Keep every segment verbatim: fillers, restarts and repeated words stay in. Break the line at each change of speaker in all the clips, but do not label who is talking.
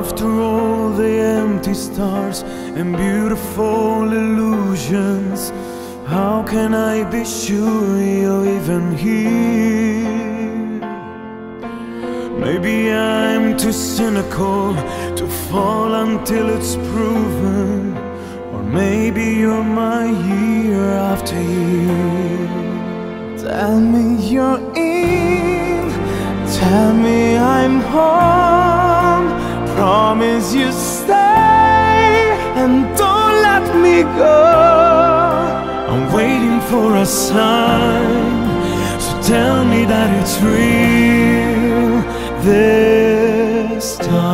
After all the empty stars and beautiful illusions, how can I be sure you're even here? Maybe I'm too cynical to fall until it's proven, or maybe you're my year after year. Tell me you're in, tell me I'm home, promise you stay and don't let me go. I'm waiting for a sign, so tell me that it's real this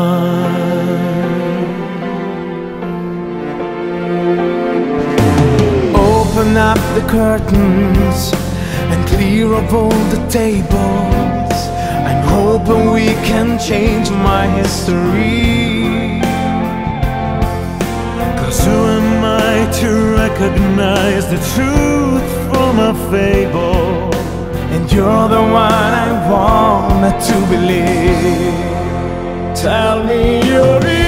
time. Open up the curtains and clear up all the tables. I'm hoping we can change my history. 'Cause who am I to recognize the truth from a fable? And you're the one I want to believe. Tell me you're real.